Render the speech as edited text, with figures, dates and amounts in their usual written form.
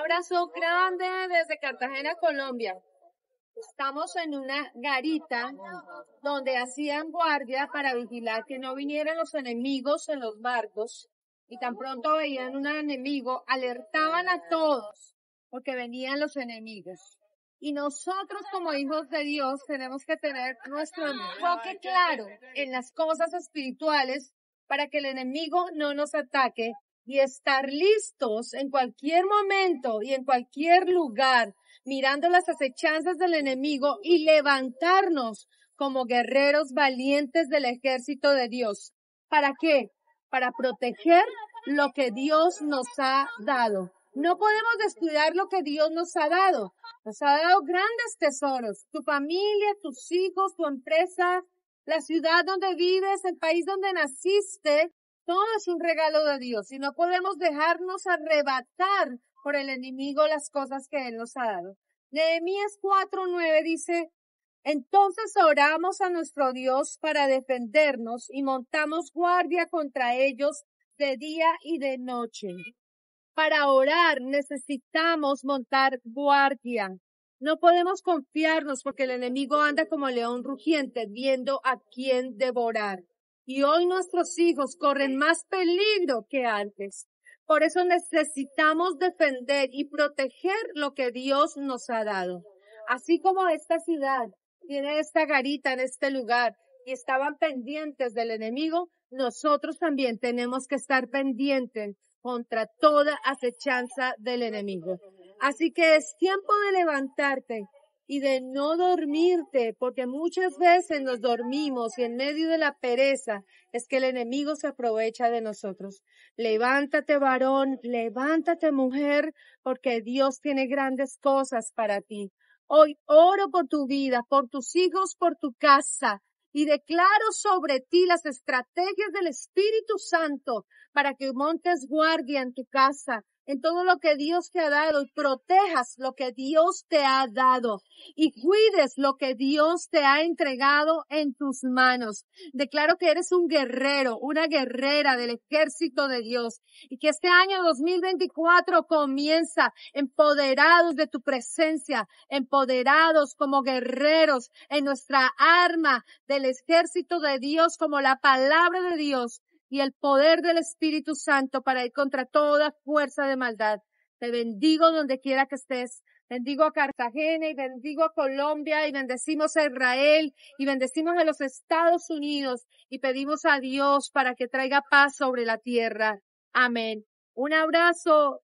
abrazo grande desde Cartagena, Colombia. Estamos en una garita donde hacían guardia para vigilar que no vinieran los enemigos en los barcos, y tan pronto veían un enemigo, alertaban a todos porque venían los enemigos. Y nosotros como hijos de Dios tenemos que tener nuestro enfoque claro en las cosas espirituales para que el enemigo no nos ataque y estar listos en cualquier momento y en cualquier lugar, mirando las acechanzas del enemigo y levantarnos como guerreros valientes del ejército de Dios. ¿Para qué? Para proteger lo que Dios nos ha dado. No podemos descuidar lo que Dios nos ha dado. Nos ha dado grandes tesoros. Tu familia, tus hijos, tu empresa, la ciudad donde vives, el país donde naciste, todo es un regalo de Dios y no podemos dejarnos arrebatar por el enemigo las cosas que Él nos ha dado. Nehemías 4:9 dice, entonces oramos a nuestro Dios para defendernos y montamos guardia contra ellos de día y de noche. Para orar necesitamos montar guardia. No podemos confiarnos porque el enemigo anda como león rugiente viendo a quién devorar. Y hoy nuestros hijos corren más peligro que antes. Por eso necesitamos defender y proteger lo que Dios nos ha dado. Así como esta ciudad tiene esta garita en este lugar y estaban pendientes del enemigo, nosotros también tenemos que estar pendientes contra toda acechanza del enemigo. Así que es tiempo de levantarte y de no dormirte, porque muchas veces nos dormimos y en medio de la pereza es que el enemigo se aprovecha de nosotros. Levántate, varón, levántate, mujer, porque Dios tiene grandes cosas para ti. Hoy oro por tu vida, por tus hijos, por tu casa, y declaro sobre ti las estrategias del Espíritu Santo para que montes guardia en tu casa, en todo lo que Dios te ha dado, y protejas lo que Dios te ha dado y cuides lo que Dios te ha entregado en tus manos. Declaro que eres un guerrero, una guerrera del ejército de Dios, y que este año 2024 comienza empoderados de tu presencia, empoderados como guerreros en nuestra arma del ejército de Dios, como la palabra de Dios y el poder del Espíritu Santo para ir contra toda fuerza de maldad. Te bendigo donde quiera que estés. Bendigo a Cartagena y bendigo a Colombia y bendecimos a Israel y bendecimos a los Estados Unidos y pedimos a Dios para que traiga paz sobre la tierra. Amén. Un abrazo.